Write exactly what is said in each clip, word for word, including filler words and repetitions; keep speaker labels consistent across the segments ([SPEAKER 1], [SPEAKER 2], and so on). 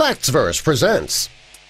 [SPEAKER 1] Factsverse presents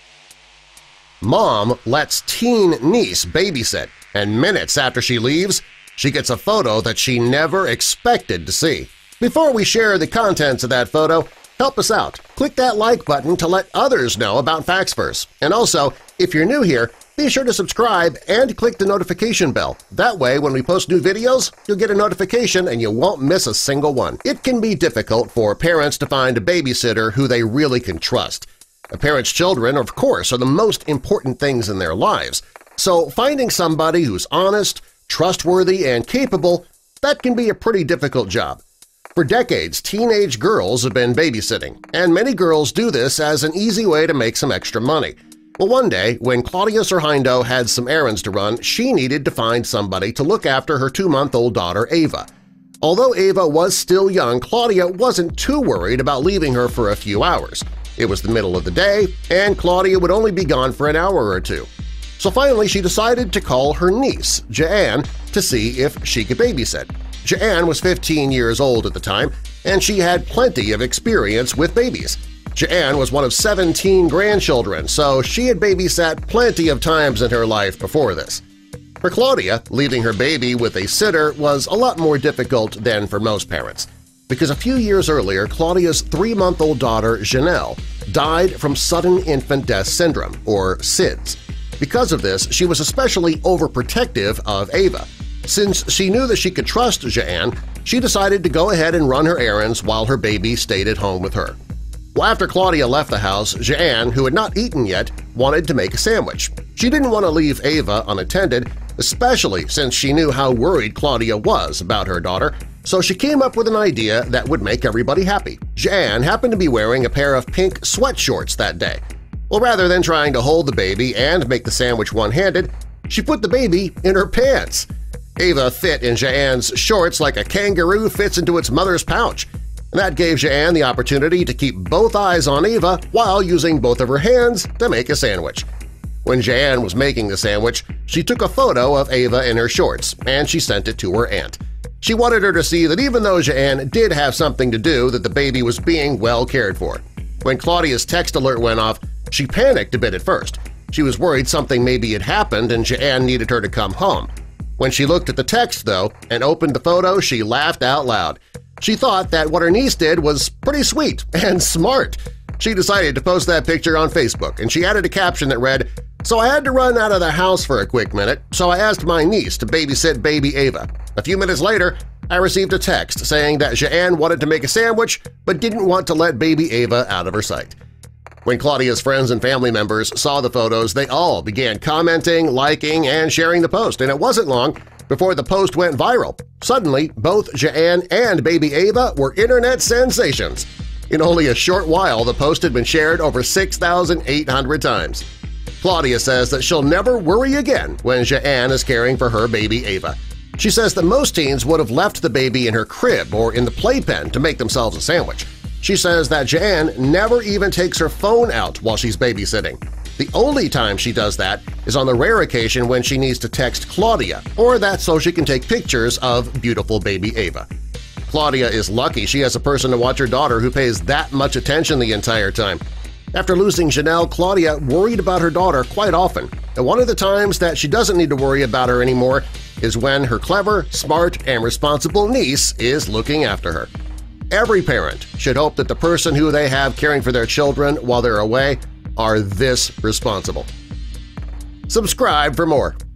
[SPEAKER 1] Mom lets teen niece babysit, and minutes after she leaves, she gets a photo that she never expected to see. Before we share the contents of that photo, help us out. Click that like button to let others know about Factsverse. And also, if you're new here, be sure to subscribe and click the notification bell. That way, when we post new videos, you'll get a notification and you won't miss a single one. It can be difficult for parents to find a babysitter who they really can trust. A parent's children, of course, are the most important things in their lives, so finding somebody who's honest, trustworthy, and capable, that can be a pretty difficult job. For decades, teenage girls have been babysitting, and many girls do this as an easy way to make some extra money. Well, one day, when Claudia Serhindo had some errands to run, she needed to find somebody to look after her two-month-old daughter, Ava. Although Ava was still young, Claudia wasn't too worried about leaving her for a few hours. It was the middle of the day, and Claudia would only be gone for an hour or two. So finally, she decided to call her niece, Jeanne, to see if she could babysit. Jeanne was fifteen years old at the time, and she had plenty of experience with babies. Jeanne was one of seventeen grandchildren, so she had babysat plenty of times in her life before this. For Claudia, leaving her baby with a sitter was a lot more difficult than for most parents, because a few years earlier, Claudia's three-month-old daughter, Janelle, died from sudden infant death syndrome, or S I D S. Because of this, she was especially overprotective of Ava. Since she knew that she could trust Jeanne, she decided to go ahead and run her errands while her baby stayed at home with her. Well, after Claudia left the house, Jeanne, who had not eaten yet, wanted to make a sandwich. She didn't want to leave Ava unattended, especially since she knew how worried Claudia was about her daughter, so she came up with an idea that would make everybody happy. Jeanne happened to be wearing a pair of pink sweatshorts that day. Well, rather than trying to hold the baby and make the sandwich one-handed, she put the baby in her pants. Ava fit in Jeanne's shorts like a kangaroo fits into its mother's pouch. That gave Jeanne the opportunity to keep both eyes on Ava while using both of her hands to make a sandwich. When Jeanne was making the sandwich, she took a photo of Ava in her shorts, and she sent it to her aunt. She wanted her to see that even though Jeanne did have something to do, that the baby was being well cared for. When Claudia's text alert went off, she panicked a bit at first. She was worried something maybe had happened and Jeanne needed her to come home. When she looked at the text, though, and opened the photo, she laughed out loud. She thought that what her niece did was pretty sweet and smart. She decided to post that picture on Facebook, and she added a caption that read, "So I had to run out of the house for a quick minute, so I asked my niece to babysit baby Ava. A few minutes later, I received a text saying that Jeanne wanted to make a sandwich but didn't want to let baby Ava out of her sight." When Claudia's friends and family members saw the photos, they all began commenting, liking, and sharing the post, and it wasn't long before the post went viral. Suddenly, both Jeanne and baby Ava were internet sensations. In only a short while, the post had been shared over six thousand eight hundred times. Claudia says that she'll never worry again when Jeanne is caring for her baby Ava. She says that most teens would have left the baby in her crib or in the playpen to make themselves a sandwich. She says that Jeanne never even takes her phone out while she's babysitting. The only time she does that is on the rare occasion when she needs to text Claudia, or that's so she can take pictures of beautiful baby Ava. Claudia is lucky she has a person to watch her daughter who pays that much attention the entire time. After losing Janelle, Claudia worried about her daughter quite often, and one of the times that she doesn't need to worry about her anymore is when her clever, smart, and responsible niece is looking after her. Every parent should hope that the person who they have caring for their children while they're away are this responsible. Subscribe for more.